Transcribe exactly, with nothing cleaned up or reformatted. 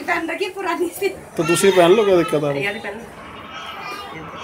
पहन रखी पुरानी सी। तो दूसरी पहन लो, क्या दिक्कत आ रही है?